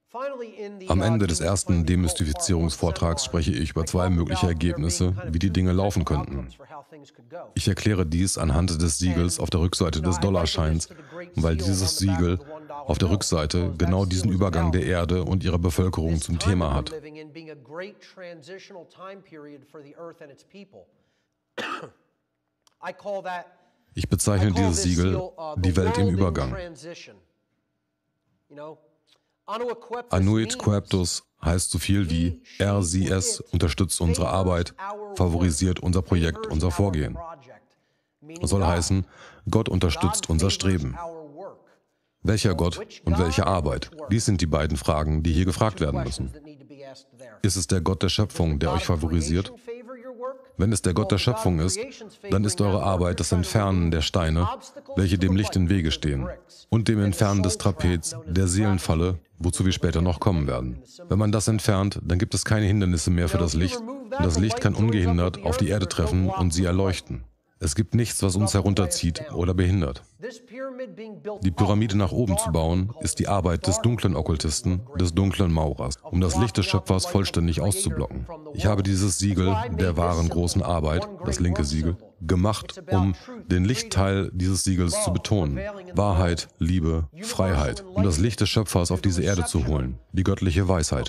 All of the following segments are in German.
Am Ende des ersten Demystifizierungsvortrags spreche ich über zwei mögliche Ergebnisse, wie die Dinge laufen könnten. Ich erkläre dies anhand des Siegels auf der Rückseite des Dollarscheins, weil dieses Siegel auf der Rückseite genau diesen Übergang der Erde und ihrer Bevölkerung zum Thema hat. Ich bezeichne dieses Siegel die Welt im Übergang. Annuit Coeptus heißt so viel wie sie, es unterstützt unsere Arbeit, favorisiert unser Projekt, unser Vorgehen. Das soll heißen, Gott unterstützt unser Streben. Welcher Gott und welche Arbeit? Dies sind die beiden Fragen, die hier gefragt werden müssen. Ist es der Gott der Schöpfung, der euch favorisiert? Wenn es der Gott der Schöpfung ist, dann ist eure Arbeit das Entfernen der Steine, welche dem Licht im Wege stehen, und dem Entfernen des Trapez, der Seelenfalle, wozu wir später noch kommen werden. Wenn man das entfernt, dann gibt es keine Hindernisse mehr für das Licht, und das Licht kann ungehindert auf die Erde treffen und sie erleuchten. Es gibt nichts, was uns herunterzieht oder behindert. Die Pyramide nach oben zu bauen, ist die Arbeit des dunklen Okkultisten, des dunklen Maurers, um das Licht des Schöpfers vollständig auszublocken. Ich habe dieses Siegel der wahren großen Arbeit, das linke Siegel, gemacht, um den Lichtteil dieses Siegels zu betonen. Wahrheit, Liebe, Freiheit, um das Licht des Schöpfers auf diese Erde zu holen, die göttliche Weisheit.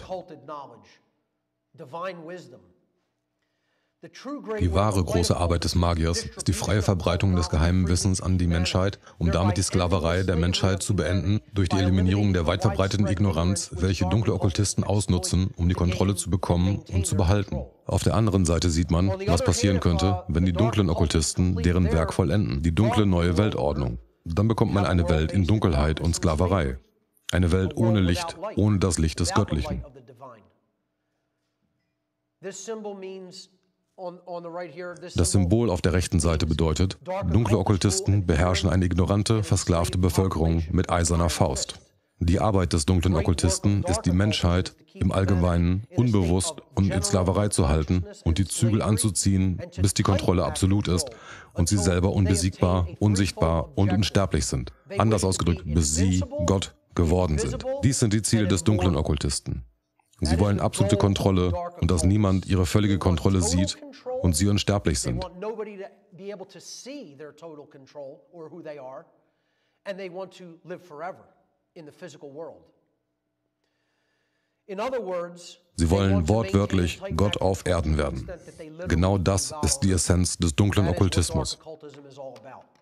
Die wahre große Arbeit des Magiers ist die freie Verbreitung des geheimen Wissens an die Menschheit, um damit die Sklaverei der Menschheit zu beenden, durch die Eliminierung der weit verbreiteten Ignoranz, welche dunkle Okkultisten ausnutzen, um die Kontrolle zu bekommen und zu behalten. Auf der anderen Seite sieht man, was passieren könnte, wenn die dunklen Okkultisten deren Werk vollenden, die dunkle neue Weltordnung. Dann bekommt man eine Welt in Dunkelheit und Sklaverei. Eine Welt ohne Licht, ohne das Licht des Göttlichen. Das Symbol auf der rechten Seite bedeutet, dunkle Okkultisten beherrschen eine ignorante, versklavte Bevölkerung mit eiserner Faust. Die Arbeit des dunklen Okkultisten ist, die Menschheit im Allgemeinen unbewusst und in Sklaverei zu halten und die Zügel anzuziehen, bis die Kontrolle absolut ist und sie selber unbesiegbar, unsichtbar und unsterblich sind. Anders ausgedrückt, bis sie Gott geworden sind. Dies sind die Ziele des dunklen Okkultisten. Sie wollen absolute Kontrolle und dass niemand ihre völlige Kontrolle sieht und sie unsterblich sind. Sie wollen wortwörtlich Gott auf Erden werden. Genau das ist die Essenz des dunklen Okkultismus.